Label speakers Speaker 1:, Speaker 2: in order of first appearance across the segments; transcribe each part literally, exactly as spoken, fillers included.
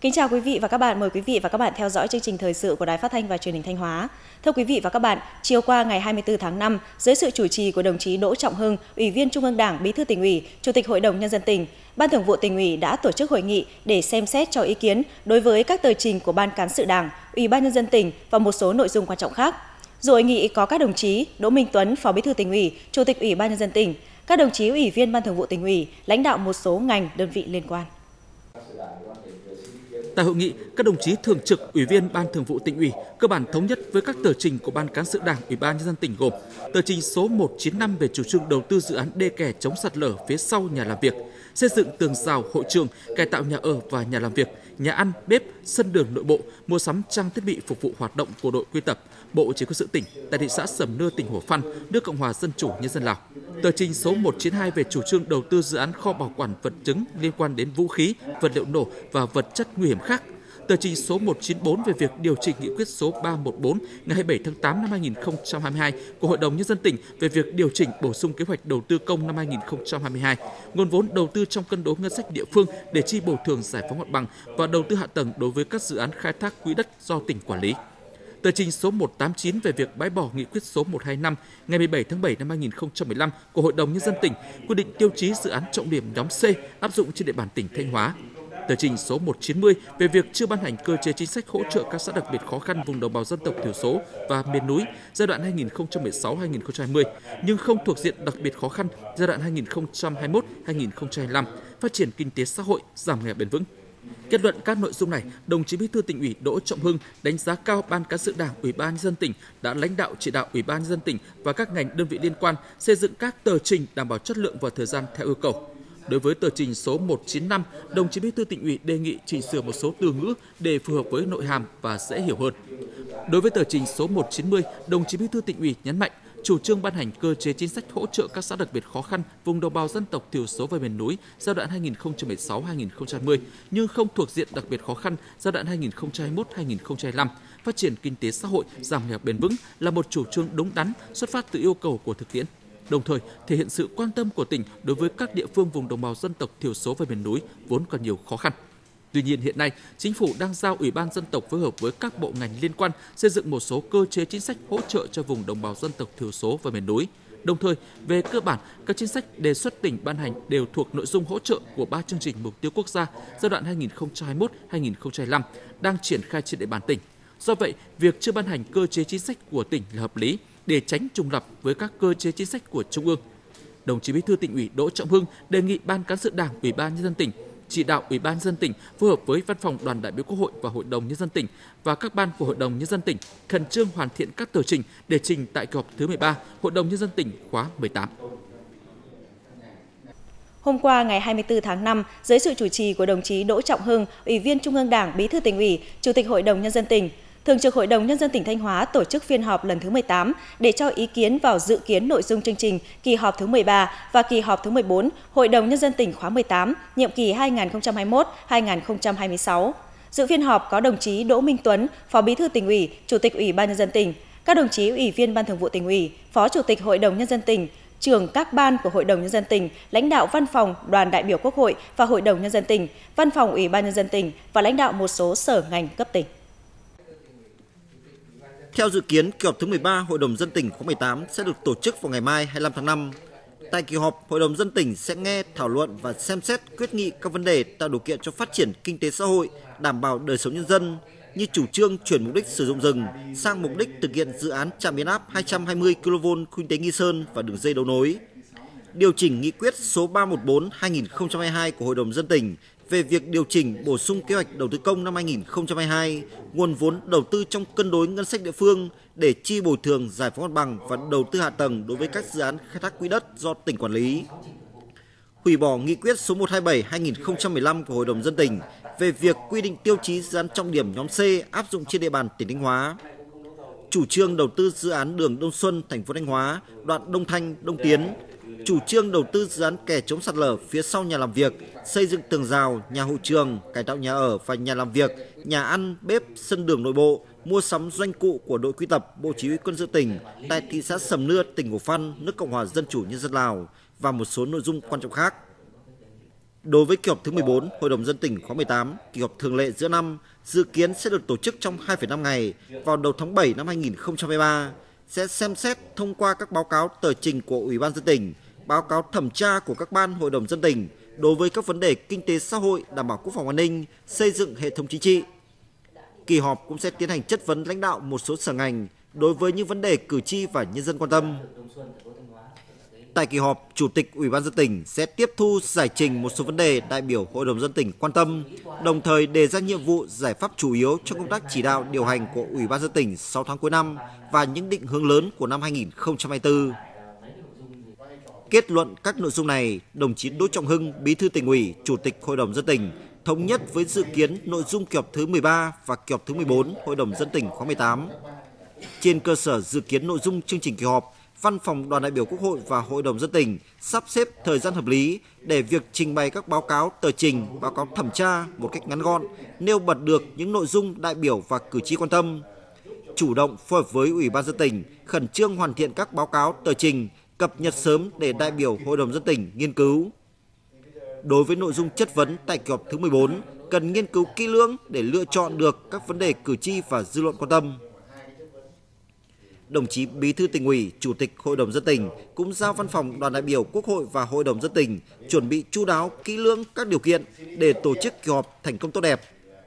Speaker 1: Kính chào quý vị và các bạn, mời quý vị và các bạn theo dõi chương trình thời sự của Đài Phát thanh và Truyền hình Thanh Hóa. Thưa quý vị và các bạn, chiều qua ngày hai mươi tư tháng năm, dưới sự chủ trì của đồng chí Đỗ Trọng Hưng, Ủy viên Trung ương Đảng, Bí thư Tỉnh ủy, Chủ tịch Hội đồng Nhân dân tỉnh, Ban Thường vụ Tỉnh ủy đã tổ chức hội nghị để xem xét cho ý kiến đối với các tờ trình của Ban Cán sự Đảng, Ủy ban Nhân dân tỉnh và một số nội dung quan trọng khác. Dự hội nghị có các đồng chí Đỗ Minh Tuấn, Phó Bí thư Tỉnh ủy, Chủ tịch Ủy ban Nhân dân tỉnh, các đồng chí Ủy viên Ban Thường vụ Tỉnh ủy, lãnh đạo một số ngành, đơn vị liên quan.
Speaker 2: Tại hội nghị, các đồng chí thường trực Ủy viên Ban Thường vụ Tỉnh ủy cơ bản thống nhất với các tờ trình của Ban Cán sự Đảng, Ủy ban Nhân dân tỉnh gồm tờ trình số một trăm chín mươi lăm về chủ trương đầu tư dự án đê kè chống sạt lở phía sau nhà làm việc, xây dựng tường rào hội trường, cải tạo nhà ở và nhà làm việc, nhà ăn, bếp, sân đường nội bộ, mua sắm trang thiết bị phục vụ hoạt động của đội quy tập, Bộ Chỉ huy quân sự tỉnh tại thị xã Sầm Nưa, tỉnh Hủa Phăn, nước Cộng hòa Dân chủ Nhân dân Lào. Tờ trình số một trăm chín mươi hai về chủ trương đầu tư dự án kho bảo quản vật chứng liên quan đến vũ khí, vật liệu nổ và vật chất nguy hiểm khác. Tờ trình số một trăm chín mươi tư về việc điều chỉnh nghị quyết số ba trăm mười bốn ngày hai mươi bảy tháng tám năm hai nghìn không trăm hai mươi hai của Hội đồng Nhân dân tỉnh về việc điều chỉnh bổ sung kế hoạch đầu tư công năm hai nghìn không trăm hai mươi hai, nguồn vốn đầu tư trong cân đối ngân sách địa phương để chi bồi thường giải phóng mặt bằng và đầu tư hạ tầng đối với các dự án khai thác quỹ đất do tỉnh quản lý. Tờ trình số một trăm tám mươi chín về việc bãi bỏ nghị quyết số một trăm hai mươi lăm ngày mười bảy tháng bảy năm hai nghìn không trăm mười lăm của Hội đồng Nhân dân tỉnh quy định tiêu chí dự án trọng điểm nhóm C áp dụng trên địa bàn tỉnh Thanh Hóa. Tờ trình số một trăm chín mươi về việc chưa ban hành cơ chế chính sách hỗ trợ các xã đặc biệt khó khăn vùng đồng bào dân tộc thiểu số và miền núi giai đoạn hai nghìn không trăm mười sáu đến hai nghìn không trăm hai mươi nhưng không thuộc diện đặc biệt khó khăn giai đoạn hai nghìn không trăm hai mươi mốt đến hai nghìn không trăm hai mươi lăm, phát triển kinh tế xã hội, giảm nghèo bền vững. Kết luận các nội dung này, đồng chí Bí thư Tỉnh ủy Đỗ Trọng Hưng đánh giá cao Ban Cán sự Đảng, Ủy ban Nhân dân tỉnh đã lãnh đạo chỉ đạo Ủy ban Nhân dân tỉnh và các ngành đơn vị liên quan xây dựng các tờ trình đảm bảo chất lượng và thời gian theo yêu cầu. Đối với tờ trình số một trăm chín mươi lăm, đồng chí Bí thư Tỉnh ủy đề nghị chỉnh sửa một số từ ngữ để phù hợp với nội hàm và dễ hiểu hơn. Đối với tờ trình số một trăm chín mươi, đồng chí Bí thư Tỉnh ủy nhấn mạnh chủ trương ban hành cơ chế chính sách hỗ trợ các xã đặc biệt khó khăn vùng đồng bào dân tộc thiểu số và miền núi giai đoạn hai nghìn không trăm mười sáu đến hai nghìn không trăm hai mươi nhưng không thuộc diện đặc biệt khó khăn giai đoạn hai nghìn không trăm hai mươi mốt đến hai nghìn không trăm hai mươi lăm, phát triển kinh tế xã hội, giảm nghèo bền vững là một chủ trương đúng đắn xuất phát từ yêu cầu của thực tiễn. Đồng thời thể hiện sự quan tâm của tỉnh đối với các địa phương vùng đồng bào dân tộc thiểu số và miền núi vốn còn nhiều khó khăn. Tuy nhiên hiện nay, Chính phủ đang giao Ủy ban Dân tộc phối hợp với các bộ ngành liên quan xây dựng một số cơ chế chính sách hỗ trợ cho vùng đồng bào dân tộc thiểu số và miền núi. Đồng thời, về cơ bản, các chính sách đề xuất tỉnh ban hành đều thuộc nội dung hỗ trợ của ba chương trình mục tiêu quốc gia giai đoạn hai nghìn không trăm hai mươi mốt đến hai nghìn không trăm hai mươi lăm đang triển khai trên địa bàn tỉnh. Do vậy, việc chưa ban hành cơ chế chính sách của tỉnh là hợp lý để tránh trùng lặp với các cơ chế chính sách của Trung ương. Đồng chí Bí thư Tỉnh ủy Đỗ Trọng Hưng đề nghị Ban Cán sự Đảng, Ủy ban Nhân dân tỉnh chỉ đạo Ủy ban Nhân dân tỉnh phối hợp với Văn phòng Đoàn đại biểu Quốc hội và Hội đồng Nhân dân tỉnh và các ban của Hội đồng Nhân dân tỉnh khẩn trương hoàn thiện các tờ trình để trình tại kỳ họp thứ mười ba Hội đồng Nhân dân tỉnh khóa mười tám.
Speaker 1: Hôm qua ngày hai mươi tư tháng năm, dưới sự chủ trì của đồng chí Đỗ Trọng Hưng, Ủy viên Trung ương Đảng, Bí thư Tỉnh ủy, Chủ tịch Hội đồng Nhân dân tỉnh, Thường trực Hội đồng Nhân dân tỉnh Thanh Hóa tổ chức phiên họp lần thứ mười tám để cho ý kiến vào dự kiến nội dung chương trình kỳ họp thứ mười ba và kỳ họp thứ mười bốn Hội đồng Nhân dân tỉnh khóa mười tám, nhiệm kỳ hai nghìn không trăm hai mươi mốt đến hai nghìn không trăm hai mươi sáu. Dự phiên họp có đồng chí Đỗ Minh Tuấn, Phó Bí thư Tỉnh ủy, Chủ tịch Ủy ban Nhân dân tỉnh, các đồng chí Ủy viên Ban Thường vụ Tỉnh ủy, Phó Chủ tịch Hội đồng Nhân dân tỉnh, trưởng các ban của Hội đồng Nhân dân tỉnh, lãnh đạo Văn phòng Đoàn đại biểu Quốc hội và Hội đồng Nhân dân tỉnh, Văn phòng Ủy ban Nhân dân tỉnh và lãnh đạo một số sở ngành cấp tỉnh.
Speaker 3: Theo dự kiến, kỳ họp thứ mười ba Hội đồng Dân tỉnh khóa mười tám sẽ được tổ chức vào ngày mai hai mươi lăm tháng năm. Tại kỳ họp, Hội đồng Dân tỉnh sẽ nghe, thảo luận và xem xét quyết nghị các vấn đề tạo điều kiện cho phát triển kinh tế xã hội, đảm bảo đời sống nhân dân, như chủ trương chuyển mục đích sử dụng rừng sang mục đích thực hiện dự án trạm biến áp hai trăm hai mươi ki lô vôn Kinh tế Nghi Sơn và đường dây đấu nối. Điều chỉnh nghị quyết số ba trăm mười bốn trên hai nghìn không trăm hai mươi hai của Hội đồng Dân tỉnh về việc điều chỉnh bổ sung kế hoạch đầu tư công năm hai nghìn không trăm hai mươi hai, nguồn vốn đầu tư trong cân đối ngân sách địa phương để chi bồi thường giải phóng mặt bằng và đầu tư hạ tầng đối với các dự án khai thác quỹ đất do tỉnh quản lý. Hủy bỏ nghị quyết số một trăm hai mươi bảy trên hai nghìn không trăm mười lăm của Hội đồng Dân tỉnh về việc quy định tiêu chí dự án trọng điểm nhóm C áp dụng trên địa bàn tỉnh Thanh Hóa. Chủ trương đầu tư dự án đường Đông Xuân, thành phố Thanh Hóa, đoạn Đông Thanh, Đông Tiến. Chủ trương đầu tư dự án kè chống sạt lở phía sau nhà làm việc, xây dựng tường rào, nhà hội trường, cải tạo nhà ở và nhà làm việc, nhà ăn, bếp, sân đường nội bộ, mua sắm doanh cụ của đội quy tập Bộ Chỉ huy Quân sự tỉnh tại thị xã Sầm Nưa, tỉnh Hủa Phăn, nước Cộng hòa Dân chủ Nhân dân Lào và một số nội dung quan trọng khác. Đối với kỳ họp thứ mười bốn, Hội đồng Dân tỉnh khóa mười tám, kỳ họp thường lệ giữa năm, dự kiến sẽ được tổ chức trong hai phẩy năm ngày vào đầu tháng bảy năm hai nghìn không trăm hai mươi ba, sẽ xem xét thông qua các báo cáo tờ trình của Ủy ban Dân tỉnh, báo cáo thẩm tra của các ban Hội đồng Dân tỉnh đối với các vấn đề kinh tế xã hội, đảm bảo quốc phòng an ninh, xây dựng hệ thống chính trị. Kỳ họp cũng sẽ tiến hành chất vấn lãnh đạo một số sở ngành đối với những vấn đề cử tri và nhân dân quan tâm. Tại kỳ họp, Chủ tịch Ủy ban Dân tỉnh sẽ tiếp thu giải trình một số vấn đề đại biểu Hội đồng Dân tỉnh quan tâm, đồng thời đề ra nhiệm vụ giải pháp chủ yếu trong công tác chỉ đạo điều hành của Ủy ban Dân tỉnh sáu tháng cuối năm và những định hướng lớn của năm hai nghìn không trăm hai mươi tư. Kết luận các nội dung này, đồng chí Đỗ Trọng Hưng, Bí thư Tỉnh ủy, Chủ tịch Hội đồng Dân tỉnh thống nhất với dự kiến nội dung kỳ họp thứ mười ba và kỳ họp thứ mười bốn Hội đồng Dân tỉnh khóa mười tám. Trên cơ sở dự kiến nội dung chương trình kỳ họp, Văn phòng Đoàn đại biểu Quốc hội và Hội đồng Dân tỉnh sắp xếp thời gian hợp lý để việc trình bày các báo cáo tờ trình, báo cáo thẩm tra một cách ngắn gọn, nêu bật được những nội dung đại biểu và cử tri quan tâm. Chủ động phối hợp với Ủy ban Dân tỉnh khẩn trương hoàn thiện các báo cáo tờ trình, cập nhật sớm để đại biểu Hội đồng Dân tỉnh nghiên cứu. Đối với nội dung chất vấn tại kỳ họp thứ mười bốn, cần nghiên cứu kỹ lưỡng để lựa chọn được các vấn đề cử tri và dư luận quan tâm. Đồng chí Bí thư Tỉnh ủy, Chủ tịch Hội đồng Dân tỉnh cũng giao Văn phòng Đoàn đại biểu Quốc hội và Hội đồng Dân tỉnh chuẩn bị chu đáo kỹ lưỡng các điều kiện để tổ chức kỳ họp thành công tốt đẹp.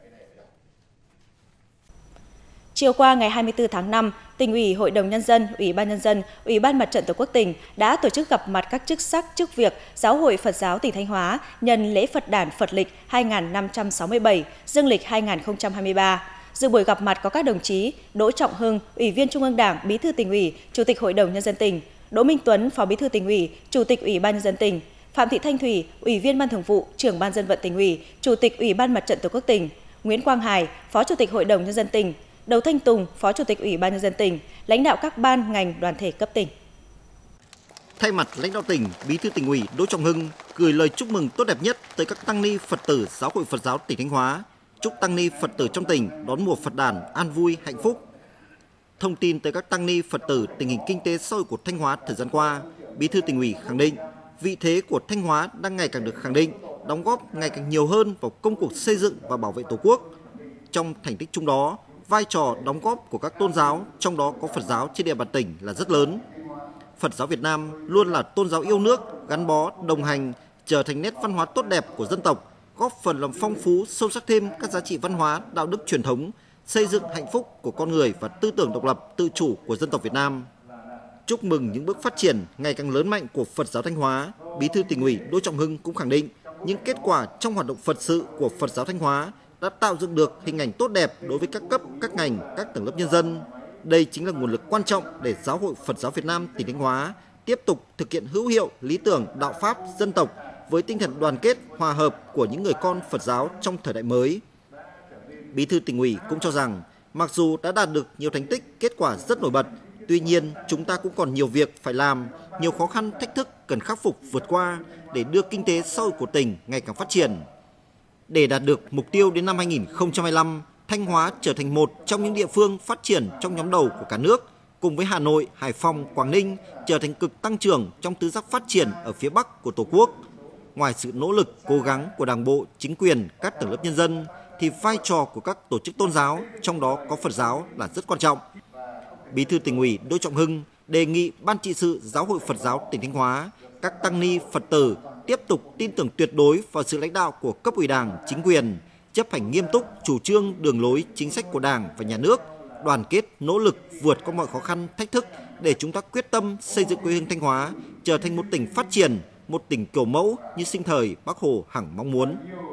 Speaker 1: Chiều qua ngày hai mươi tư tháng năm, Tỉnh ủy, Hội đồng Nhân dân, Ủy ban Nhân dân, Ủy ban Mặt trận Tổ quốc tỉnh đã tổ chức gặp mặt các chức sắc, chức việc Giáo hội Phật giáo tỉnh Thanh Hóa nhân lễ Phật đản Phật lịch hai nghìn năm trăm sáu mươi bảy, dương lịch hai nghìn không trăm hai mươi ba. Dự buổi gặp mặt có các đồng chí Đỗ Trọng Hưng, Ủy viên Trung ương Đảng, Bí thư Tỉnh ủy, Chủ tịch Hội đồng Nhân dân tỉnh, Đỗ Minh Tuấn, Phó Bí thư Tỉnh ủy, Chủ tịch Ủy ban Nhân dân tỉnh, Phạm Thị Thanh Thủy, Ủy viên Ban Thường vụ, Trưởng Ban Dân vận Tỉnh ủy, Chủ tịch Ủy ban Mặt trận Tổ quốc tỉnh, Nguyễn Quang Hải, Phó Chủ tịch Hội đồng Nhân dân tỉnh, Đầu Thanh Tùng, Phó Chủ tịch Ủy ban Nhân dân tỉnh, lãnh đạo các ban, ngành, đoàn thể cấp tỉnh.
Speaker 3: Thay mặt lãnh đạo tỉnh, Bí thư Tỉnh ủy Đỗ Trọng Hưng gửi lời chúc mừng tốt đẹp nhất tới các tăng ni Phật tử Giáo hội Phật giáo tỉnh Thanh Hóa, chúc tăng ni Phật tử trong tỉnh đón mùa Phật đản an vui, hạnh phúc. Thông tin tới các tăng ni Phật tử tình hình kinh tế xã hội của Thanh Hóa thời gian qua, Bí thư Tỉnh ủy khẳng định vị thế của Thanh Hóa đang ngày càng được khẳng định, đóng góp ngày càng nhiều hơn vào công cuộc xây dựng và bảo vệ Tổ quốc. Trong thành tích chung đó, vai trò đóng góp của các tôn giáo, trong đó có Phật giáo trên địa bàn tỉnh là rất lớn. Phật giáo Việt Nam luôn là tôn giáo yêu nước, gắn bó, đồng hành, trở thành nét văn hóa tốt đẹp của dân tộc, góp phần làm phong phú, sâu sắc thêm các giá trị văn hóa, đạo đức truyền thống, xây dựng hạnh phúc của con người và tư tưởng độc lập, tự chủ của dân tộc Việt Nam. Chúc mừng những bước phát triển ngày càng lớn mạnh của Phật giáo Thanh Hóa, Bí thư Tỉnh ủy Đỗ Trọng Hưng cũng khẳng định những kết quả trong hoạt động Phật sự của Phật giáo Thanh Hóa đã tạo dựng được hình ảnh tốt đẹp đối với các cấp, các ngành, các tầng lớp nhân dân. Đây chính là nguồn lực quan trọng để Giáo hội Phật giáo Việt Nam tỉnh Thanh Hóa tiếp tục thực hiện hữu hiệu lý tưởng đạo pháp dân tộc với tinh thần đoàn kết, hòa hợp của những người con Phật giáo trong thời đại mới. Bí thư Tỉnh ủy cũng cho rằng, mặc dù đã đạt được nhiều thành tích, kết quả rất nổi bật, tuy nhiên chúng ta cũng còn nhiều việc phải làm, nhiều khó khăn, thách thức cần khắc phục vượt qua để đưa kinh tế xã hội của tỉnh ngày càng phát triển. Để đạt được mục tiêu đến năm hai nghìn không trăm hai mươi lăm, Thanh Hóa trở thành một trong những địa phương phát triển trong nhóm đầu của cả nước, cùng với Hà Nội, Hải Phòng, Quảng Ninh trở thành cực tăng trưởng trong tứ giác phát triển ở phía Bắc của Tổ quốc. Ngoài sự nỗ lực, cố gắng của Đảng bộ, chính quyền, các tầng lớp nhân dân, thì vai trò của các tổ chức tôn giáo, trong đó có Phật giáo là rất quan trọng. Bí thư Tỉnh ủy Đỗ Trọng Hưng đề nghị Ban trị sự Giáo hội Phật giáo tỉnh Thanh Hóa, các tăng ni Phật tử tiếp tục tin tưởng tuyệt đối vào sự lãnh đạo của cấp ủy Đảng, chính quyền, chấp hành nghiêm túc chủ trương, đường lối, chính sách của Đảng và Nhà nước, đoàn kết, nỗ lực vượt qua mọi khó khăn, thách thức để chúng ta quyết tâm xây dựng quê hương Thanh Hóa trở thành một tỉnh phát triển, một tỉnh kiểu mẫu như sinh thời Bác Hồ hằng mong muốn.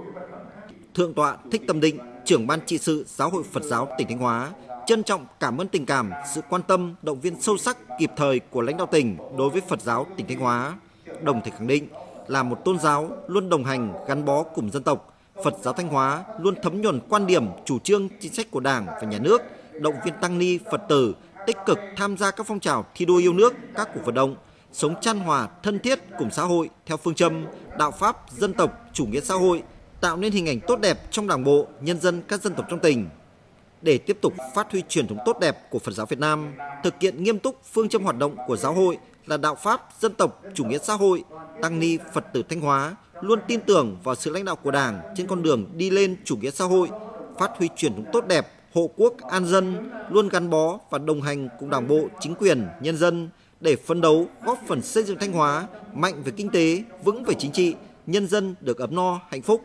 Speaker 3: Thượng tọa Thích Tâm Định, trưởng Ban trị sự Giáo hội Phật giáo tỉnh Thanh Hóa, trân trọng cảm ơn tình cảm, sự quan tâm, động viên sâu sắc, kịp thời của lãnh đạo tỉnh đối với Phật giáo tỉnh Thanh Hóa, đồng thời khẳng định là một tôn giáo luôn đồng hành, gắn bó cùng dân tộc. Phật giáo Thanh Hóa luôn thấm nhuần quan điểm, chủ trương, chính sách của Đảng và Nhà nước, động viên tăng ni, Phật tử tích cực tham gia các phong trào thi đua yêu nước, các cuộc vận động, sống chan hòa, thân thiết cùng xã hội theo phương châm đạo pháp, dân tộc, chủ nghĩa xã hội, tạo nên hình ảnh tốt đẹp trong Đảng bộ, nhân dân các dân tộc trong tỉnh. Để tiếp tục phát huy truyền thống tốt đẹp của Phật giáo Việt Nam, thực hiện nghiêm túc phương châm hoạt động của giáo hội là đạo pháp, dân tộc, chủ nghĩa xã hội, tăng ni Phật tử Thanh Hóa luôn tin tưởng vào sự lãnh đạo của Đảng trên con đường đi lên chủ nghĩa xã hội, phát huy truyền thống tốt đẹp, hộ quốc an dân, luôn gắn bó và đồng hành cùng Đảng bộ, chính quyền, nhân dân để phấn đấu góp phần xây dựng Thanh Hóa mạnh về kinh tế, vững về chính trị, nhân dân được ấm no, hạnh phúc.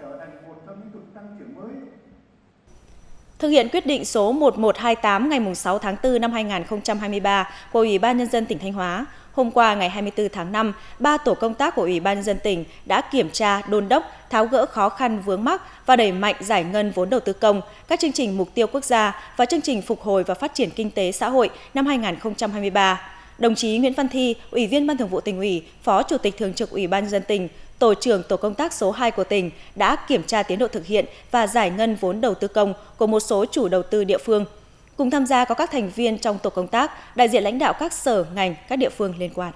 Speaker 1: Thực hiện quyết định số một một hai tám ngày sáu tháng tư năm hai nghìn không trăm hai mươi ba của Ủy ban Nhân dân tỉnh Thanh Hóa, hôm qua ngày hai mươi tư tháng năm, ba tổ công tác của Ủy ban Nhân dân tỉnh đã kiểm tra, đôn đốc, tháo gỡ khó khăn vướng mắc và đẩy mạnh giải ngân vốn đầu tư công, các chương trình mục tiêu quốc gia và chương trình phục hồi và phát triển kinh tế xã hội năm hai nghìn không trăm hai mươi ba. Đồng chí Nguyễn Văn Thi, Ủy viên Ban Thường vụ Tỉnh ủy, Phó Chủ tịch Thường trực Ủy ban Nhân dân tỉnh, Tổ trưởng Tổ công tác số hai của tỉnh đã kiểm tra tiến độ thực hiện và giải ngân vốn đầu tư công của một số chủ đầu tư địa phương. Cùng tham gia có các thành viên trong tổ công tác, đại diện lãnh đạo các sở, ngành, các địa phương liên quan.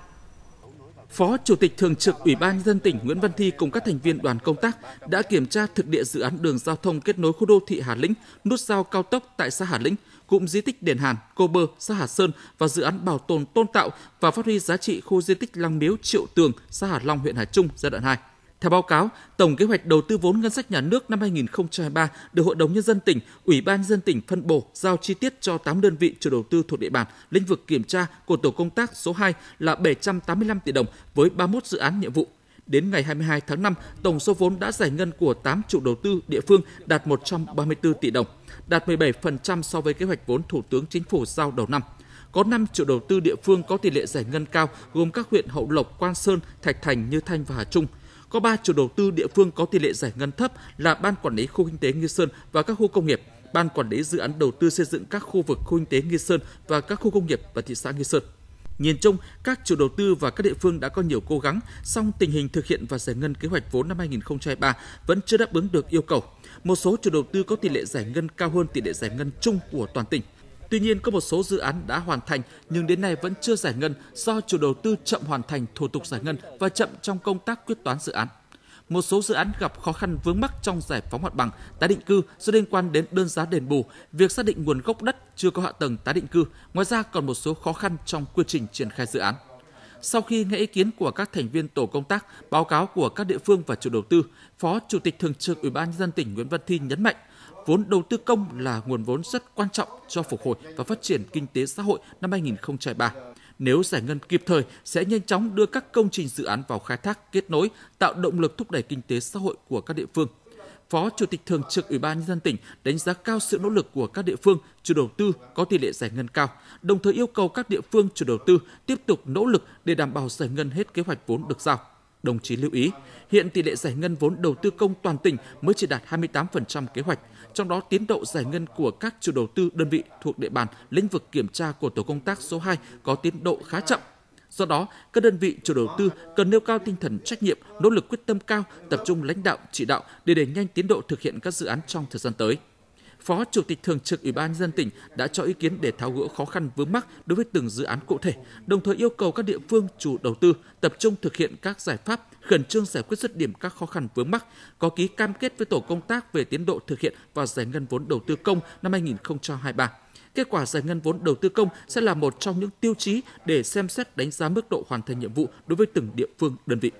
Speaker 2: Phó Chủ tịch Thường trực Ủy ban Nhân dân tỉnh Nguyễn Văn Thi cùng các thành viên đoàn công tác đã kiểm tra thực địa dự án đường giao thông kết nối khu đô thị Hà Lĩnh, nút giao cao tốc tại xã Hà Lĩnh, cụm di tích Đền Hàn, Cô Bơ, xã Hà Sơn và dự án bảo tồn tôn tạo và phát huy giá trị khu di tích Lăng Miếu Triệu Tường, xã Hà Long, huyện Hà Trung giai đoạn hai. Theo báo cáo, tổng kế hoạch đầu tư vốn ngân sách nhà nước năm hai nghìn không trăm hai mươi ba được Hội đồng Nhân dân tỉnh, Ủy ban Nhân dân tỉnh phân bổ giao chi tiết cho tám đơn vị chủ đầu tư thuộc địa bàn lĩnh vực kiểm tra của tổ công tác số hai là bảy trăm tám mươi lăm tỷ đồng với ba mươi mốt dự án nhiệm vụ. Đến ngày hai mươi hai tháng năm, tổng số vốn đã giải ngân của tám chủ đầu tư địa phương đạt một trăm ba mươi tư tỷ đồng, đạt mười bảy phần trăm so với kế hoạch vốn Thủ tướng Chính phủ giao đầu năm. Có năm chủ đầu tư địa phương có tỷ lệ giải ngân cao gồm các huyện Hậu Lộc, Quan Sơn, Thạch Thành, Như Thanh và Hà Trung. Có ba chủ đầu tư địa phương có tỷ lệ giải ngân thấp là Ban Quản lý Khu Kinh tế Nghi Sơn và các khu công nghiệp, Ban Quản lý Dự án Đầu tư xây dựng các khu vực khu kinh tế Nghi Sơn và các khu công nghiệp và thị xã Nghi Sơn. Nhìn chung, các chủ đầu tư và các địa phương đã có nhiều cố gắng, song tình hình thực hiện và giải ngân kế hoạch vốn năm hai nghìn không trăm hai mươi ba vẫn chưa đáp ứng được yêu cầu. Một số chủ đầu tư có tỷ lệ giải ngân cao hơn tỷ lệ giải ngân chung của toàn tỉnh. Tuy nhiên, có một số dự án đã hoàn thành nhưng đến nay vẫn chưa giải ngân do chủ đầu tư chậm hoàn thành thủ tục giải ngân và chậm trong công tác quyết toán dự án. Một số dự án gặp khó khăn vướng mắc trong giải phóng mặt bằng, tái định cư do liên quan đến đơn giá đền bù, việc xác định nguồn gốc đất chưa có hạ tầng tái định cư. Ngoài ra còn một số khó khăn trong quy trình triển khai dự án. Sau khi nghe ý kiến của các thành viên tổ công tác, báo cáo của các địa phương và chủ đầu tư, Phó Chủ tịch Thường trực Ủy ban Nhân dân tỉnh Nguyễn Văn Thi nhấn mạnh, vốn đầu tư công là nguồn vốn rất quan trọng cho phục hồi và phát triển kinh tế xã hội năm hai nghìn không trăm hai mươi ba. Nếu giải ngân kịp thời, sẽ nhanh chóng đưa các công trình dự án vào khai thác, kết nối, tạo động lực thúc đẩy kinh tế xã hội của các địa phương. Phó Chủ tịch Thường trực Ủy ban Nhân dân tỉnh đánh giá cao sự nỗ lực của các địa phương, chủ đầu tư có tỷ lệ giải ngân cao, đồng thời yêu cầu các địa phương chủ đầu tư tiếp tục nỗ lực để đảm bảo giải ngân hết kế hoạch vốn được giao. Đồng chí lưu ý, hiện tỷ lệ giải ngân vốn đầu tư công toàn tỉnh mới chỉ đạt hai mươi tám phần trăm kế hoạch, trong đó tiến độ giải ngân của các chủ đầu tư đơn vị thuộc địa bàn lĩnh vực kiểm tra của tổ công tác số hai có tiến độ khá chậm. Do đó, các đơn vị chủ đầu tư cần nêu cao tinh thần trách nhiệm, nỗ lực quyết tâm cao, tập trung lãnh đạo, chỉ đạo để đẩy nhanh tiến độ thực hiện các dự án trong thời gian tới. Phó Chủ tịch Thường trực Ủy ban Nhân dân tỉnh đã cho ý kiến để tháo gỡ khó khăn vướng mắc đối với từng dự án cụ thể, đồng thời yêu cầu các địa phương chủ đầu tư tập trung thực hiện các giải pháp, khẩn trương giải quyết dứt điểm các khó khăn vướng mắc, có ký cam kết với tổ công tác về tiến độ thực hiện và giải ngân vốn đầu tư công năm hai nghìn không trăm hai mươi ba. Kết quả giải ngân vốn đầu tư công sẽ là một trong những tiêu chí để xem xét đánh giá mức độ hoàn thành nhiệm vụ đối với từng địa phương, đơn vị.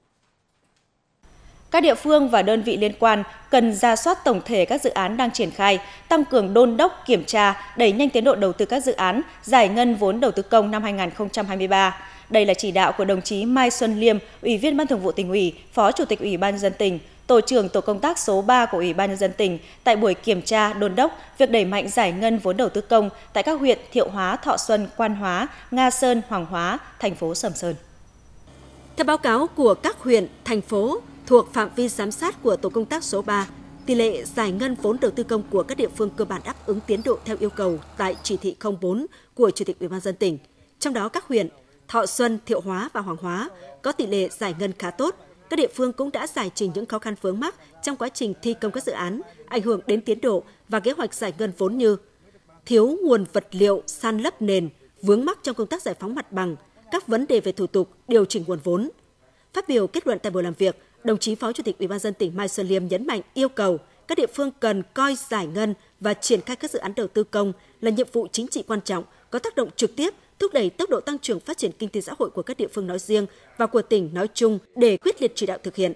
Speaker 1: Các địa phương và đơn vị liên quan cần rà soát tổng thể các dự án đang triển khai, tăng cường đôn đốc, kiểm tra, đẩy nhanh tiến độ đầu tư các dự án, giải ngân vốn đầu tư công năm hai nghìn không trăm hai mươi ba. Đây là chỉ đạo của đồng chí Mai Xuân Liêm, Ủy viên Ban Thường vụ Tỉnh ủy, Phó Chủ tịch Ủy ban Nhân dân tỉnh, Tổ trưởng Tổ công tác số ba của Ủy ban Nhân dân tỉnh tại buổi kiểm tra đôn đốc việc đẩy mạnh giải ngân vốn đầu tư công tại các huyện Thiệu Hóa, Thọ Xuân, Quan Hóa, Nga Sơn, Hoàng Hóa, thành phố Sầm Sơn.
Speaker 4: Theo báo cáo của các huyện, thành phố thuộc phạm vi giám sát của Tổ công tác số ba, tỷ lệ giải ngân vốn đầu tư công của các địa phương cơ bản đáp ứng tiến độ theo yêu cầu tại chỉ thị không bốn của Chủ tịch Ủy ban Nhân dân tỉnh. Trong đó các huyện Thọ Xuân, Thiệu Hóa và Hoàng Hóa có tỷ lệ giải ngân khá tốt. Các địa phương cũng đã giải trình những khó khăn vướng mắc trong quá trình thi công các dự án, ảnh hưởng đến tiến độ và kế hoạch giải ngân vốn như thiếu nguồn vật liệu san lấp nền, vướng mắc trong công tác giải phóng mặt bằng, các vấn đề về thủ tục, điều chỉnh nguồn vốn. Phát biểu kết luận tại buổi làm việc, đồng chí Phó Chủ tịch Ủy ban nhân dân tỉnh Mai Xuân Liêm nhấn mạnh yêu cầu các địa phương cần coi giải ngân và triển khai các dự án đầu tư công là nhiệm vụ chính trị quan trọng, có tác động trực tiếp thúc đẩy tốc độ tăng trưởng phát triển kinh tế xã hội của các địa phương nói riêng và của tỉnh nói chung để quyết liệt chỉ đạo thực hiện.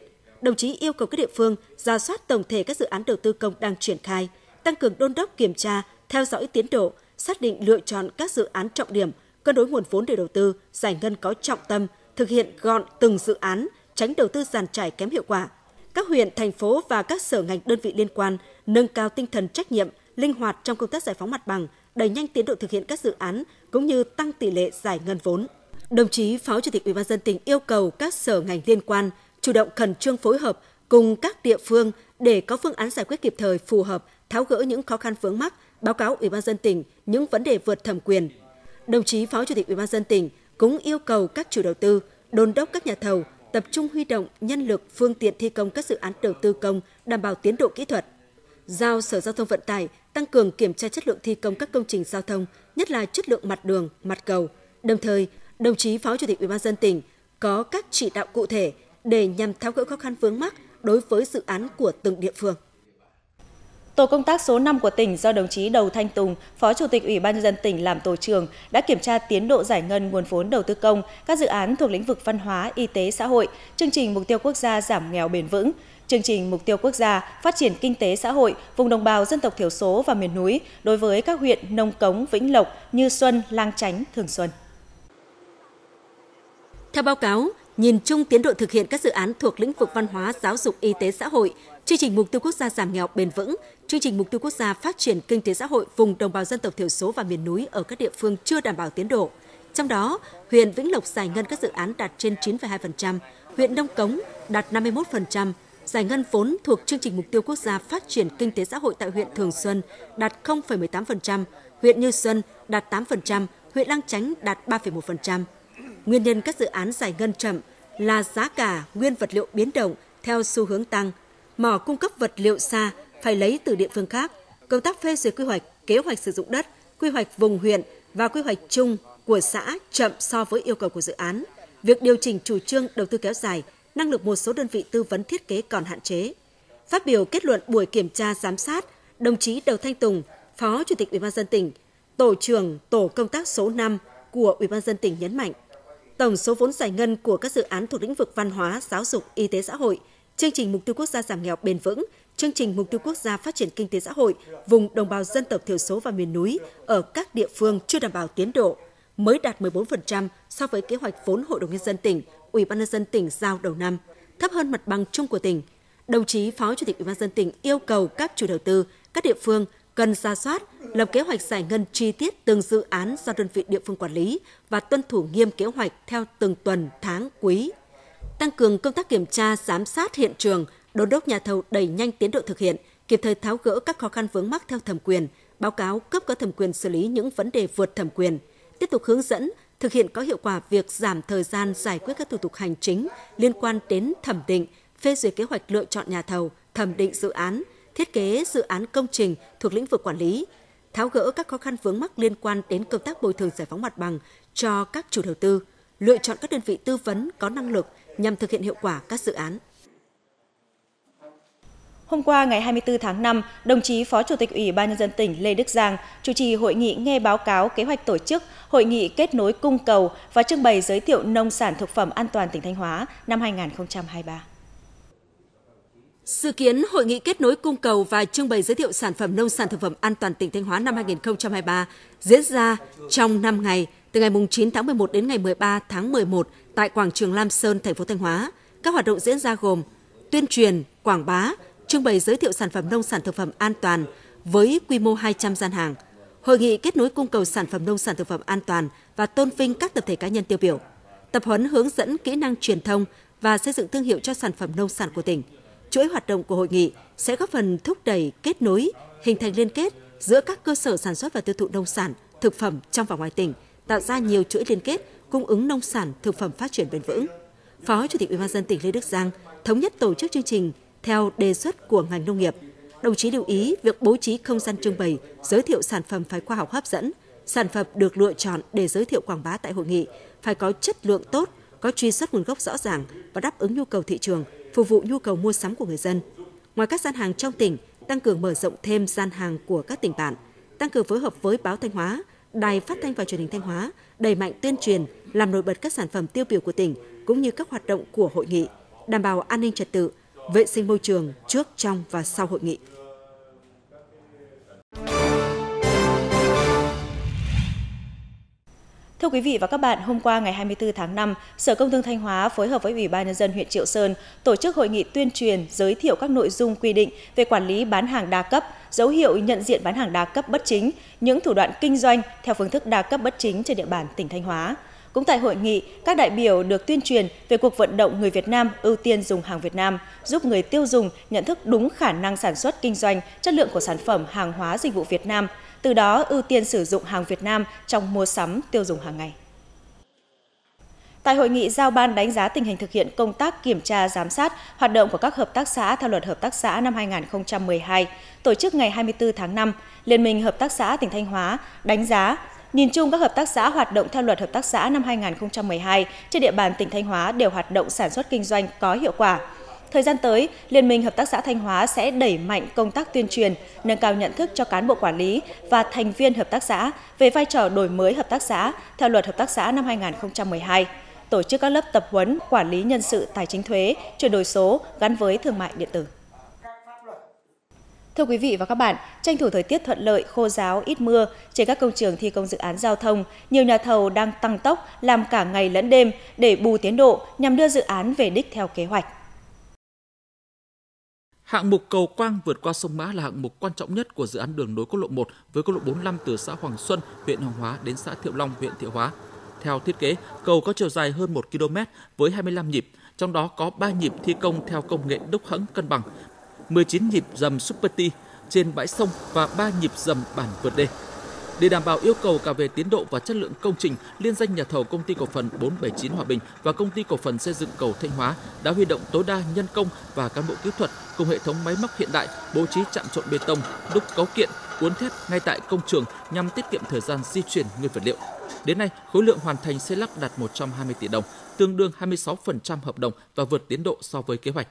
Speaker 4: đồng chí yêu cầu các địa phương rà soát tổng thể các dự án đầu tư công đang triển khai, tăng cường đôn đốc kiểm tra, theo dõi tiến độ, xác định lựa chọn các dự án trọng điểm, cân đối nguồn vốn để đầu tư, giải ngân có trọng tâm, thực hiện gọn từng dự án, tránh đầu tư dàn trải kém hiệu quả. Các huyện, thành phố và các sở ngành đơn vị liên quan nâng cao tinh thần trách nhiệm, linh hoạt trong công tác giải phóng mặt bằng, đẩy nhanh tiến độ thực hiện các dự án cũng như tăng tỷ lệ giải ngân vốn. Đồng chí Phó Chủ tịch Ủy ban nhân dân tỉnh yêu cầu các sở ngành liên quan chủ động khẩn trương phối hợp cùng các địa phương để có phương án giải quyết kịp thời phù hợp, tháo gỡ những khó khăn vướng mắc, báo cáo Ủy ban nhân dân tỉnh những vấn đề vượt thẩm quyền. Đồng chí Phó Chủ tịch Ủy ban nhân dân tỉnh cũng yêu cầu các chủ đầu tư, đôn đốc các nhà thầu tập trung huy động nhân lực, phương tiện thi công các dự án đầu tư công đảm bảo tiến độ kỹ thuật. Giao Sở Giao thông Vận tải tăng cường kiểm tra chất lượng thi công các công trình giao thông, nhất là chất lượng mặt đường, mặt cầu. Đồng thời, đồng chí Phó Chủ tịch Ủy ban nhân dân tỉnh có các chỉ đạo cụ thể để nhằm tháo gỡ khó khăn vướng mắc đối với dự án của từng địa phương.
Speaker 1: Tổ công tác số năm của tỉnh do đồng chí Đầu Thanh Tùng, Phó Chủ tịch Ủy ban nhân dân tỉnh làm tổ trưởng đã kiểm tra tiến độ giải ngân nguồn vốn đầu tư công các dự án thuộc lĩnh vực văn hóa, y tế, xã hội, chương trình mục tiêu quốc gia giảm nghèo bền vững, chương trình mục tiêu quốc gia phát triển kinh tế xã hội vùng đồng bào dân tộc thiểu số và miền núi đối với các huyện Nông Cống, Vĩnh Lộc, Như Xuân, Lang Chánh, Thường Xuân.
Speaker 4: Theo báo cáo, nhìn chung tiến độ thực hiện các dự án thuộc lĩnh vực văn hóa, giáo dục, y tế, xã hội, chương trình mục tiêu quốc gia giảm nghèo bền vững, chương trình mục tiêu quốc gia phát triển kinh tế xã hội vùng đồng bào dân tộc thiểu số và miền núi ở các địa phương chưa đảm bảo tiến độ. Trong đó, huyện Vĩnh Lộc giải ngân các dự án đạt trên chín phẩy hai phần trăm, huyện Nông Cống đạt năm mươi mốt phần trăm, giải ngân vốn thuộc chương trình mục tiêu quốc gia phát triển kinh tế xã hội tại huyện Thường Xuân đạt không phẩy mười tám phần trăm, huyện Như Xuân đạt tám phần trăm, huyện Lang Chánh đạt ba phẩy một phần trăm. Nguyên nhân các dự án giải ngân chậm là giá cả nguyên vật liệu biến động theo xu hướng tăng, mỏ cung cấp vật liệu xa phải lấy từ địa phương khác, công tác phê duyệt quy hoạch, kế hoạch sử dụng đất, quy hoạch vùng huyện và quy hoạch chung của xã chậm so với yêu cầu của dự án. Việc điều chỉnh chủ trương đầu tư kéo dài, năng lực một số đơn vị tư vấn thiết kế còn hạn chế. Phát biểu kết luận buổi kiểm tra giám sát, đồng chí Đầu Thanh Tùng, Phó Chủ tịch Ủy ban nhân dân tỉnh, Tổ trưởng Tổ công tác số năm của Ủy ban nhân dân tỉnh nhấn mạnh, tổng số vốn giải ngân của các dự án thuộc lĩnh vực văn hóa, giáo dục, y tế xã hội, chương trình mục tiêu quốc gia giảm nghèo bền vững, chương trình mục tiêu quốc gia phát triển kinh tế xã hội vùng đồng bào dân tộc thiểu số và miền núi ở các địa phương chưa đảm bảo tiến độ, mới đạt mười bốn phần trăm so với kế hoạch vốn Hội đồng nhân dân tỉnh, Ủy ban nhân dân tỉnh giao đầu năm, thấp hơn mặt bằng chung của tỉnh. Đồng chí Phó Chủ tịch Ủy ban nhân dân tỉnh yêu cầu các chủ đầu tư, các địa phương cần rà soát, lập kế hoạch giải ngân chi tiết từng dự án do đơn vị địa phương quản lý và tuân thủ nghiêm kế hoạch theo từng tuần, tháng, quý. Tăng cường công tác kiểm tra, giám sát hiện trường, đôn đốc nhà thầu đẩy nhanh tiến độ thực hiện, kịp thời tháo gỡ các khó khăn vướng mắc theo thẩm quyền, báo cáo cấp có thẩm quyền xử lý những vấn đề vượt thẩm quyền, tiếp tục hướng dẫn thực hiện có hiệu quả việc giảm thời gian giải quyết các thủ tục hành chính liên quan đến thẩm định, phê duyệt kế hoạch lựa chọn nhà thầu, thẩm định dự án, thiết kế dự án công trình thuộc lĩnh vực quản lý, tháo gỡ các khó khăn vướng mắc liên quan đến công tác bồi thường giải phóng mặt bằng cho các chủ đầu tư, lựa chọn các đơn vị tư vấn có năng lực nhằm thực hiện hiệu quả các dự án.
Speaker 1: Hôm qua ngày hai mươi tư tháng năm, đồng chí Phó Chủ tịch Ủy ban nhân dân tỉnh Lê Đức Giang chủ trì hội nghị nghe báo cáo kế hoạch tổ chức hội nghị kết nối cung cầu và trưng bày giới thiệu nông sản thực phẩm an toàn tỉnh Thanh Hóa năm hai nghìn không trăm hai mươi ba.
Speaker 4: Dự kiến hội nghị kết nối cung cầu và trưng bày giới thiệu sản phẩm nông sản thực phẩm an toàn tỉnh Thanh Hóa năm hai nghìn không trăm hai mươi ba diễn ra trong năm ngày, từ ngày chín tháng mười một đến ngày mười ba tháng mười một tại quảng trường Lam Sơn, thành phố Thanh Hóa. Các hoạt động diễn ra gồm tuyên truyền, quảng bá, trưng bày giới thiệu sản phẩm nông sản thực phẩm an toàn với quy mô hai trăm gian hàng, hội nghị kết nối cung cầu sản phẩm nông sản thực phẩm an toàn và tôn vinh các tập thể cá nhân tiêu biểu, tập huấn hướng dẫn kỹ năng truyền thông và xây dựng thương hiệu cho sản phẩm nông sản của tỉnh. Chuỗi hoạt động của hội nghị sẽ góp phần thúc đẩy kết nối, hình thành liên kết giữa các cơ sở sản xuất và tiêu thụ nông sản, thực phẩm trong và ngoài tỉnh, tạo ra nhiều chuỗi liên kết cung ứng nông sản, thực phẩm phát triển bền vững. Phó Chủ tịch Ủy ban nhân dân tỉnh Lê Đức Giang thống nhất tổ chức chương trình theo đề xuất của ngành nông nghiệp. Đồng chí lưu ý việc bố trí không gian trưng bày, giới thiệu sản phẩm phải khoa học hấp dẫn, sản phẩm được lựa chọn để giới thiệu quảng bá tại hội nghị phải có chất lượng tốt, có truy xuất nguồn gốc rõ ràng và đáp ứng nhu cầu thị trường, phục vụ nhu cầu mua sắm của người dân. Ngoài các gian hàng trong tỉnh, tăng cường mở rộng thêm gian hàng của các tỉnh bạn, tăng cường phối hợp với báo Thanh Hóa, Đài Phát thanh và Truyền hình Thanh Hóa, đẩy mạnh tuyên truyền, làm nổi bật các sản phẩm tiêu biểu của tỉnh cũng như các hoạt động của hội nghị, đảm bảo an ninh trật tự, vệ sinh môi trường trước, trong và sau hội nghị.
Speaker 1: Thưa quý vị và các bạn, hôm qua ngày hai mươi tư tháng năm, Sở Công Thương Thanh Hóa phối hợp với Ủy ban Nhân dân huyện Triệu Sơn tổ chức hội nghị tuyên truyền giới thiệu các nội dung quy định về quản lý bán hàng đa cấp, dấu hiệu nhận diện bán hàng đa cấp bất chính, những thủ đoạn kinh doanh theo phương thức đa cấp bất chính trên địa bàn tỉnh Thanh Hóa. Cũng tại hội nghị, các đại biểu được tuyên truyền về cuộc vận động người Việt Nam ưu tiên dùng hàng Việt Nam, giúp người tiêu dùng nhận thức đúng khả năng sản xuất kinh doanh, chất lượng của sản phẩm, hàng hóa, dịch vụ Việt Nam, từ đó ưu tiên sử dụng hàng Việt Nam trong mua sắm, tiêu dùng hàng ngày. Tại hội nghị giao ban đánh giá tình hình thực hiện công tác kiểm tra giám sát hoạt động của các hợp tác xã theo Luật Hợp tác xã năm hai nghìn không trăm mười hai, tổ chức ngày hai mươi tư tháng năm, Liên minh Hợp tác xã tỉnh Thanh Hóa đánh giá nhìn chung các hợp tác xã hoạt động theo Luật Hợp tác xã năm hai nghìn không trăm mười hai trên địa bàn tỉnh Thanh Hóa đều hoạt động sản xuất kinh doanh có hiệu quả. Thời gian tới, Liên minh Hợp tác xã Thanh Hóa sẽ đẩy mạnh công tác tuyên truyền, nâng cao nhận thức cho cán bộ quản lý và thành viên hợp tác xã về vai trò đổi mới hợp tác xã theo Luật Hợp tác xã năm hai nghìn không trăm mười hai, tổ chức các lớp tập huấn quản lý nhân sự tài chính thuế, chuyển đổi số gắn với thương mại điện tử. Thưa quý vị và các bạn, tranh thủ thời tiết thuận lợi, khô ráo, ít mưa, trên các công trường thi công dự án giao thông, nhiều nhà thầu đang tăng tốc làm cả ngày lẫn đêm để bù tiến độ nhằm đưa dự án về đích theo kế hoạch.
Speaker 2: Hạng mục cầu Quang vượt qua sông Mã là hạng mục quan trọng nhất của dự án đường nối quốc lộ một với quốc lộ bốn mươi lăm từ xã Hoàng Xuân, huyện Hoàng Hóa đến xã Thiệu Long, huyện Thiệu Hóa. Theo thiết kế, cầu có chiều dài hơn một ki lô mét với hai mươi lăm nhịp, trong đó có ba nhịp thi công theo công nghệ đúc hẫng cân bằng, mười chín nhịp dầm Super T trên bãi sông và ba nhịp dầm bản vượt đê. Để đảm bảo yêu cầu cả về tiến độ và chất lượng công trình, liên danh nhà thầu Công ty cổ phần bốn bảy chín Hòa Bình và Công ty cổ phần xây dựng cầu Thanh Hóa đã huy động tối đa nhân công và cán bộ kỹ thuật cùng hệ thống máy móc hiện đại, bố trí trạm trộn bê tông, đúc cấu kiện, uốn thép ngay tại công trường nhằm tiết kiệm thời gian di chuyển nguyên vật liệu. Đến nay, khối lượng hoàn thành xây lắp đạt một trăm hai mươi tỷ đồng, tương đương hai mươi sáu phần trăm hợp đồng và vượt tiến độ so với kế hoạch.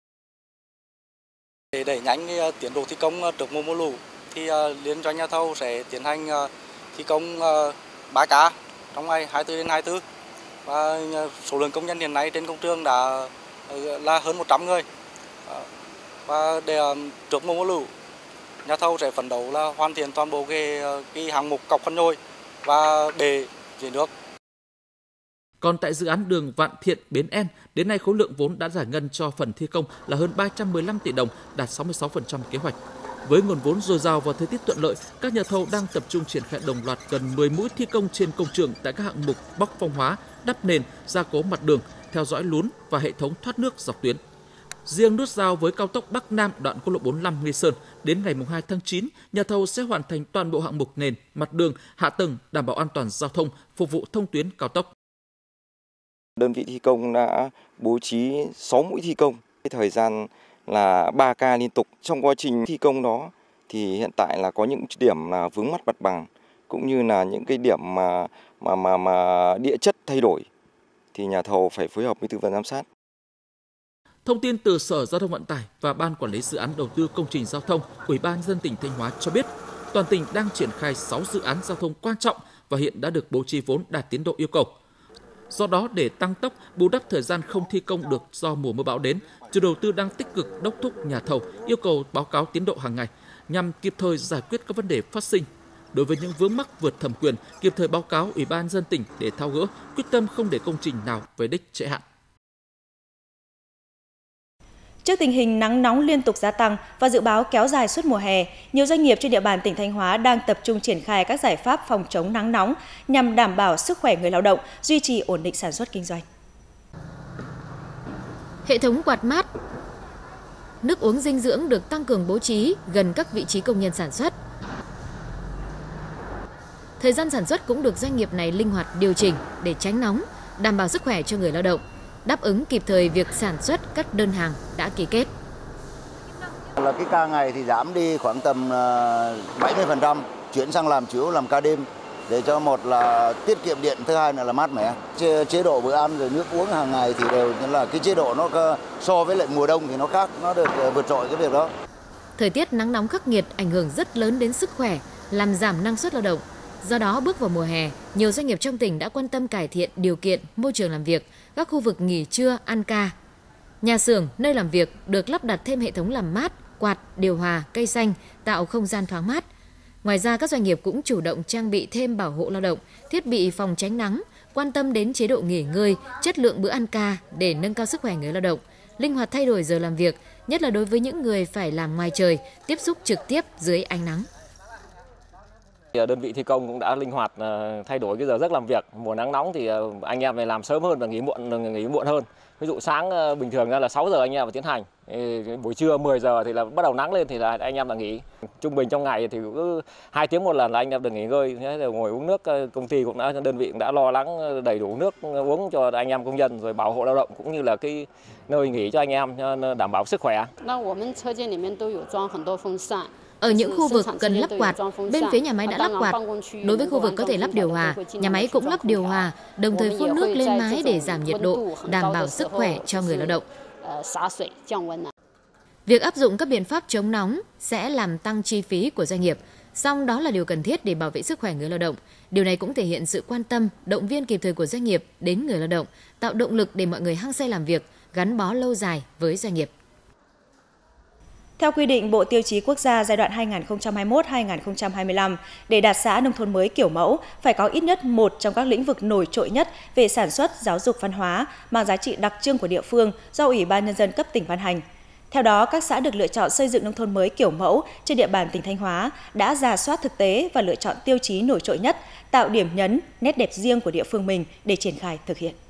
Speaker 5: Để đẩy nhanh tiến độ thi công trước mùa mưa lũ, thì liên doanh nhà thầu sẽ tiến hành thi công ba ca trong ngày hai mươi tư đến hai mươi tư, và số lượng công nhân hiện nay trên công trường đã là hơn một trăm người. Và để trước mùa mưa lũ, nhà thầu sẽ phấn đấu là hoàn thiện toàn bộ cái, cái hạng mục cọc phân nhồi và bể dưới nước.
Speaker 2: Còn tại dự án đường Vạn Thiện Bến En, đến nay khối lượng vốn đã giải ngân cho phần thi công là hơn ba trăm mười lăm tỷ đồng, đạt sáu mươi sáu phần trăm kế hoạch. Với nguồn vốn dồi dào và thời tiết thuận lợi, các nhà thầu đang tập trung triển khai đồng loạt gần mười mũi thi công trên công trường tại các hạng mục bóc phong hóa, đắp nền, gia cố mặt đường, theo dõi lún và hệ thống thoát nước dọc tuyến. Riêng nút giao với cao tốc Bắc Nam đoạn quốc lộ bốn mươi lăm Nghi Sơn, đến ngày hai tháng chín, nhà thầu sẽ hoàn thành toàn bộ hạng mục nền, mặt đường, hạ tầng đảm bảo an toàn giao thông, phục vụ thông tuyến cao tốc.
Speaker 6: Đơn vị thi công đã bố trí sáu mũi thi công, thời gian là ba ca liên tục. Trong quá trình thi công đó thì hiện tại là có những điểm là vướng mắc mặt bằng, cũng như là những cái điểm mà mà mà mà địa chất thay đổi thì nhà thầu phải phối hợp với tư vấn giám sát.
Speaker 2: Thông tin từ Sở Giao thông Vận tải và Ban Quản lý Dự án Đầu tư Công trình Giao thông, Ủy ban Nhân dân tỉnh Thanh Hóa cho biết, toàn tỉnh đang triển khai sáu dự án giao thông quan trọng và hiện đã được bố trí vốn đạt tiến độ yêu cầu. Do đó, để tăng tốc, bù đắp thời gian không thi công được do mùa mưa bão đến, chủ đầu tư đang tích cực đốc thúc nhà thầu yêu cầu báo cáo tiến độ hàng ngày nhằm kịp thời giải quyết các vấn đề phát sinh. Đối với những vướng mắc vượt thẩm quyền, kịp thời báo cáo Ủy ban Nhân dân tỉnh để tháo gỡ, quyết tâm không để công trình nào về đích trễ hạn.
Speaker 1: Trước tình hình nắng nóng liên tục gia tăng và dự báo kéo dài suốt mùa hè, nhiều doanh nghiệp trên địa bàn tỉnh Thanh Hóa đang tập trung triển khai các giải pháp phòng chống nắng nóng nhằm đảm bảo sức khỏe người lao động, duy trì ổn định sản xuất kinh doanh.
Speaker 7: Hệ thống quạt mát, nước uống dinh dưỡng được tăng cường bố trí gần các vị trí công nhân sản xuất. Thời gian sản xuất cũng được doanh nghiệp này linh hoạt điều chỉnh để tránh nóng, đảm bảo sức khỏe cho người lao động, đáp ứng kịp thời việc sản xuất các đơn hàng đã ký kết.
Speaker 8: Là cái ca ngày thì giảm đi khoảng tầm bảy mươi phần trăm, chuyển sang làm chủ yếu làm ca đêm để cho một là tiết kiệm điện, thứ hai là, là mát mẻ. Chế, chế độ bữa ăn rồi nước uống hàng ngày thì đều là cái chế độ nó so với lại mùa đông thì nó khác, nó được vượt trội cái việc đó.
Speaker 7: Thời tiết nắng nóng khắc nghiệt ảnh hưởng rất lớn đến sức khỏe, làm giảm năng suất lao động. Do đó, bước vào mùa hè, nhiều doanh nghiệp trong tỉnh đã quan tâm cải thiện điều kiện môi trường làm việc, các khu vực nghỉ trưa, ăn ca. Nhà xưởng, nơi làm việc được lắp đặt thêm hệ thống làm mát, quạt, điều hòa, cây xanh, tạo không gian thoáng mát. Ngoài ra, các doanh nghiệp cũng chủ động trang bị thêm bảo hộ lao động, thiết bị phòng tránh nắng, quan tâm đến chế độ nghỉ ngơi, chất lượng bữa ăn ca để nâng cao sức khỏe người lao động, linh hoạt thay đổi giờ làm việc, nhất là đối với những người phải làm ngoài trời, tiếp xúc trực tiếp dưới ánh nắng.
Speaker 9: Đơn vị thi công cũng đã linh hoạt thay đổi cái giờ giấc làm việc. Mùa nắng nóng thì anh em này làm sớm hơn và nghỉ muộn nghỉ muộn hơn. Ví dụ sáng bình thường ra là sáu giờ anh em phải tiến hành, buổi trưa mười giờ thì là bắt đầu nắng lên thì là anh em là nghỉ. Trung bình trong ngày thì cứ hai tiếng một lần là anh em được nghỉ ngơi, rồi ngồi uống nước. Công ty cũng đã đơn vị cũng đã lo lắng đầy đủ nước uống cho anh em công nhân, rồi bảo hộ lao động cũng như là cái nơi nghỉ cho anh em đảm bảo sức khỏe.
Speaker 7: Ở những khu vực cần lắp quạt, bên phía nhà máy đã lắp quạt. Đối với khu vực có thể lắp điều hòa, nhà máy cũng lắp điều hòa, đồng thời phun nước lên mái để giảm nhiệt độ, đảm bảo sức khỏe cho người lao động. Việc áp dụng các biện pháp chống nóng sẽ làm tăng chi phí của doanh nghiệp, song đó là điều cần thiết để bảo vệ sức khỏe người lao động. Điều này cũng thể hiện sự quan tâm, động viên kịp thời của doanh nghiệp đến người lao động, tạo động lực để mọi người hăng say làm việc, gắn bó lâu dài với doanh nghiệp.
Speaker 1: Theo quy định Bộ Tiêu chí Quốc gia giai đoạn hai nghìn không trăm hai mươi mốt đến hai nghìn không trăm hai mươi lăm, để đạt xã nông thôn mới kiểu mẫu, phải có ít nhất một trong các lĩnh vực nổi trội nhất về sản xuất, giáo dục, văn hóa, mang giá trị đặc trưng của địa phương do Ủy ban Nhân dân cấp tỉnh ban hành. Theo đó, các xã được lựa chọn xây dựng nông thôn mới kiểu mẫu trên địa bàn tỉnh Thanh Hóa đã rà soát thực tế và lựa chọn tiêu chí nổi trội nhất, tạo điểm nhấn, nét đẹp riêng của địa phương mình để triển khai thực hiện.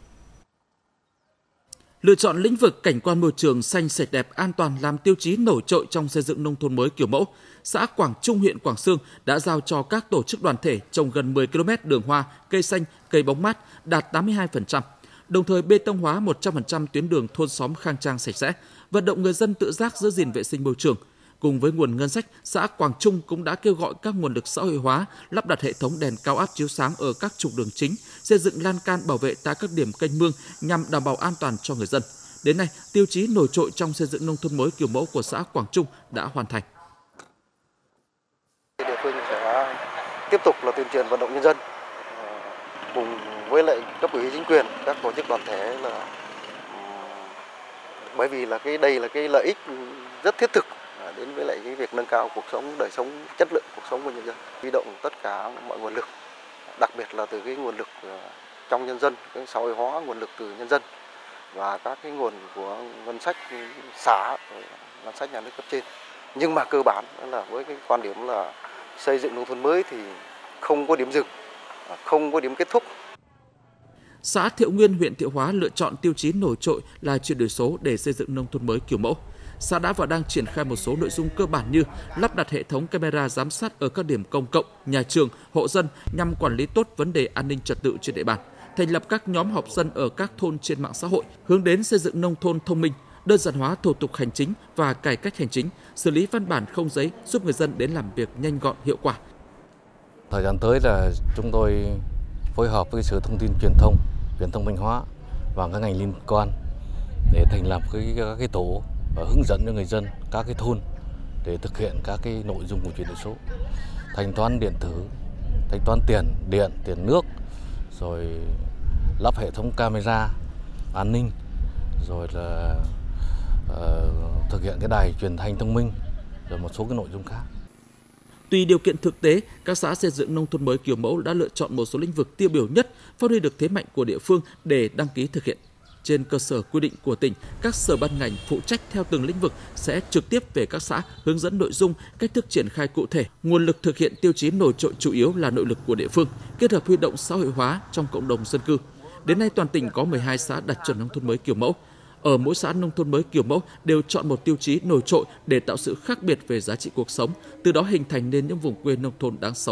Speaker 2: Lựa chọn lĩnh vực cảnh quan môi trường xanh sạch đẹp an toàn làm tiêu chí nổi trội trong xây dựng nông thôn mới kiểu mẫu, xã Quảng Trung, huyện Quảng Xương đã giao cho các tổ chức đoàn thể trồng gần mười ki lô mét đường hoa, cây xanh, cây bóng mát đạt tám mươi hai phần trăm, đồng thời bê tông hóa một trăm phần trăm tuyến đường thôn xóm khang trang sạch sẽ, vận động người dân tự giác giữ gìn vệ sinh môi trường. Cùng với nguồn ngân sách, xã Quảng Trung cũng đã kêu gọi các nguồn lực xã hội hóa, lắp đặt hệ thống đèn cao áp chiếu sáng ở các trục đường chính, xây dựng lan can bảo vệ tại các điểm kênh mương nhằm đảm bảo an toàn cho người dân. Đến nay, tiêu chí nổi trội trong xây dựng nông thôn mới kiểu mẫu của xã Quảng Trung đã hoàn thành.
Speaker 10: Địa phương sẽ tiếp tục là tuyên truyền vận động nhân dân cùng với lại cấp ủy chính quyền, các tổ chức đoàn thể là bởi vì là cái đây là cái lợi ích rất thiết thực đến với lại cái việc nâng cao cuộc sống, đời sống, chất lượng cuộc sống của nhân dân, huy động tất cả mọi nguồn lực, đặc biệt là từ cái nguồn lực trong nhân dân, cái xã hội hóa nguồn lực từ nhân dân và các cái nguồn của ngân sách xã, ngân sách nhà nước cấp trên. Nhưng mà cơ bản là với cái quan điểm là xây dựng nông thôn mới thì không có điểm dừng, không có điểm kết thúc.
Speaker 2: Xã Thiệu Nguyên, huyện Thiệu Hóa lựa chọn tiêu chí nổi trội là chuyển đổi số để xây dựng nông thôn mới kiểu mẫu. Xã đã và đang triển khai một số nội dung cơ bản như lắp đặt hệ thống camera giám sát ở các điểm công cộng, nhà trường, hộ dân nhằm quản lý tốt vấn đề an ninh trật tự trên địa bàn, thành lập các nhóm họp dân ở các thôn trên mạng xã hội, hướng đến xây dựng nông thôn thông minh, đơn giản hóa thủ tục hành chính và cải cách hành chính, xử lý văn bản không giấy giúp người dân đến làm việc nhanh gọn, hiệu quả.
Speaker 11: Thời gian tới là chúng tôi phối hợp với Sở Thông tin Truyền thông, Truyền thông Thanh Hóa và các ngành liên quan để thành lập cái các cái tổ và hướng dẫn cho người dân các cái thôn để thực hiện các cái nội dung của chuyển đổi số, thanh toán điện tử, thanh toán tiền điện, tiền nước, rồi lắp hệ thống camera an ninh, rồi là uh, thực hiện cái đài truyền thanh thông minh, rồi một số cái nội dung khác.
Speaker 2: Tùy điều kiện thực tế, các xã xây dựng nông thôn mới kiểu mẫu đã lựa chọn một số lĩnh vực tiêu biểu nhất, phát huy được thế mạnh của địa phương để đăng ký thực hiện. Trên cơ sở quy định của tỉnh, các sở ban ngành phụ trách theo từng lĩnh vực sẽ trực tiếp về các xã hướng dẫn nội dung, cách thức triển khai cụ thể. Nguồn lực thực hiện tiêu chí nổi trội chủ yếu là nội lực của địa phương, kết hợp huy động xã hội hóa trong cộng đồng dân cư. Đến nay toàn tỉnh có mười hai xã đạt chuẩn nông thôn mới kiểu mẫu. Ở mỗi xã nông thôn mới kiểu mẫu đều chọn một tiêu chí nổi trội để tạo sự khác biệt về giá trị cuộc sống, từ đó hình thành nên những vùng quê nông thôn đáng sống.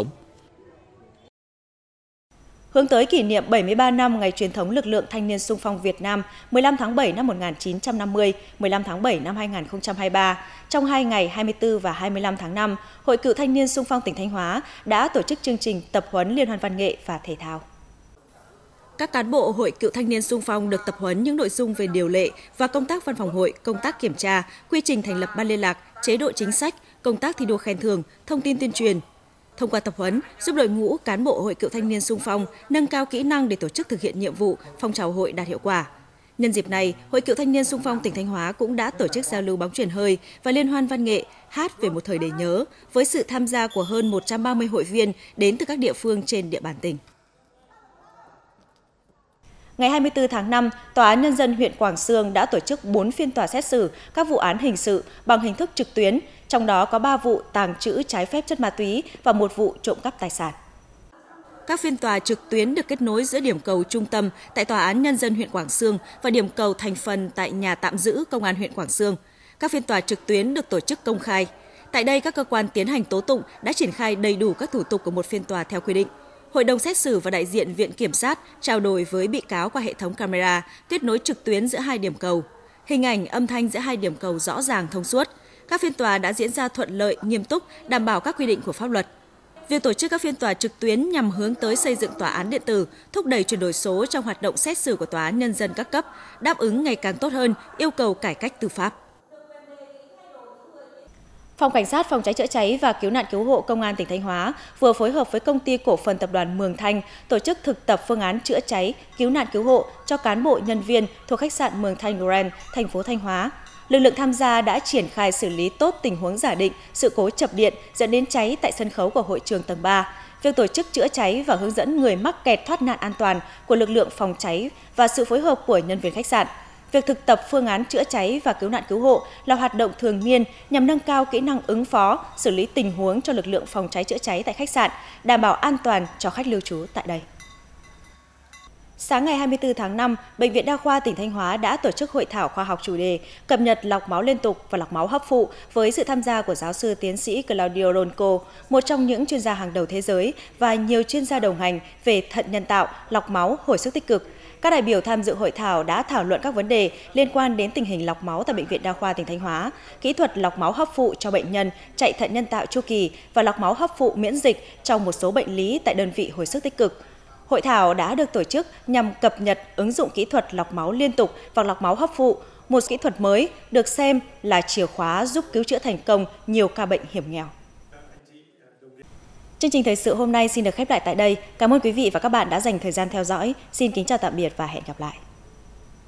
Speaker 1: Hướng tới kỷ niệm bảy mươi ba năm ngày truyền thống lực lượng thanh niên xung phong Việt Nam mười lăm tháng bảy năm một nghìn chín trăm năm mươi, mười lăm tháng bảy năm hai nghìn không trăm hai mươi ba, trong hai ngày hai mươi tư và hai mươi lăm tháng năm, Hội Cựu Thanh niên xung phong tỉnh Thanh Hóa đã tổ chức chương trình tập huấn liên hoan văn nghệ và thể thao. Các cán bộ Hội Cựu Thanh niên xung phong được tập huấn những nội dung về điều lệ và công tác văn phòng hội, công tác kiểm tra, quy trình thành lập ban liên lạc, chế độ chính sách, công tác thi đua khen thưởng, thông tin tuyên truyền. Thông qua tập huấn, giúp đội ngũ cán bộ Hội Cựu Thanh niên xung phong nâng cao kỹ năng để tổ chức thực hiện nhiệm vụ, phong trào hội đạt hiệu quả. Nhân dịp này, Hội Cựu Thanh niên Xung phong tỉnh Thanh Hóa cũng đã tổ chức giao lưu bóng chuyền hơi và liên hoan văn nghệ hát về một thời để nhớ với sự tham gia của hơn một trăm ba mươi hội viên đến từ các địa phương trên địa bàn tỉnh. Ngày hai mươi tư tháng năm, Tòa án Nhân dân huyện Quảng Xương đã tổ chức bốn phiên tòa xét xử các vụ án hình sự bằng hình thức trực tuyến, trong đó có ba vụ tàng trữ trái phép chất ma túy và một vụ trộm cắp tài sản. Các phiên tòa trực tuyến được kết nối giữa điểm cầu trung tâm tại Tòa án Nhân dân huyện Quảng Xương và điểm cầu thành phần tại nhà tạm giữ Công an huyện Quảng Xương. Các phiên tòa trực tuyến được tổ chức công khai. Tại đây, các cơ quan tiến hành tố tụng đã triển khai đầy đủ các thủ tục của một phiên tòa theo quy định. Hội đồng xét xử và đại diện Viện Kiểm sát trao đổi với bị cáo qua hệ thống camera, kết nối trực tuyến giữa hai điểm cầu. Hình ảnh, âm thanh giữa hai điểm cầu rõ ràng thông suốt. Các phiên tòa đã diễn ra thuận lợi, nghiêm túc, đảm bảo các quy định của pháp luật. Việc tổ chức các phiên tòa trực tuyến nhằm hướng tới xây dựng tòa án điện tử, thúc đẩy chuyển đổi số trong hoạt động xét xử của Tòa án Nhân dân các cấp, đáp ứng ngày càng tốt hơn yêu cầu cải cách tư pháp. Phòng Cảnh sát Phòng cháy chữa cháy và Cứu nạn Cứu hộ Công an tỉnh Thanh Hóa vừa phối hợp với Công ty Cổ phần Tập đoàn Mường Thanh tổ chức thực tập phương án chữa cháy, cứu nạn cứu hộ cho cán bộ nhân viên thuộc khách sạn Mường Thanh Grand, thành phố Thanh Hóa. Lực lượng tham gia đã triển khai xử lý tốt tình huống giả định sự cố chập điện dẫn đến cháy tại sân khấu của hội trường tầng ba. Việc tổ chức chữa cháy và hướng dẫn người mắc kẹt thoát nạn an toàn của lực lượng phòng cháy và sự phối hợp của nhân viên khách sạn. Việc thực tập phương án chữa cháy và cứu nạn cứu hộ là hoạt động thường niên nhằm nâng cao kỹ năng ứng phó, xử lý tình huống cho lực lượng phòng cháy chữa cháy tại khách sạn, đảm bảo an toàn cho khách lưu trú tại đây. Sáng ngày hai mươi tư tháng năm, Bệnh viện Đa khoa tỉnh Thanh Hóa đã tổ chức hội thảo khoa học chủ đề cập nhật lọc máu liên tục và lọc máu hấp phụ với sự tham gia của giáo sư tiến sĩ Claudio Ronco, một trong những chuyên gia hàng đầu thế giới và nhiều chuyên gia đồng hành về thận nhân tạo, lọc máu, hồi sức tích cực. Các đại biểu tham dự hội thảo đã thảo luận các vấn đề liên quan đến tình hình lọc máu tại Bệnh viện Đa khoa tỉnh Thanh Hóa, kỹ thuật lọc máu hấp phụ cho bệnh nhân chạy thận nhân tạo chu kỳ và lọc máu hấp phụ miễn dịch trong một số bệnh lý tại đơn vị hồi sức tích cực. Hội thảo đã được tổ chức nhằm cập nhật ứng dụng kỹ thuật lọc máu liên tục và lọc máu hấp phụ, một kỹ thuật mới được xem là chìa khóa giúp cứu chữa thành công nhiều ca bệnh hiểm nghèo. Chương trình thời sự hôm nay xin được khép lại tại đây. Cảm ơn quý vị và các bạn đã dành thời gian theo dõi. Xin kính chào tạm biệt và hẹn gặp lại.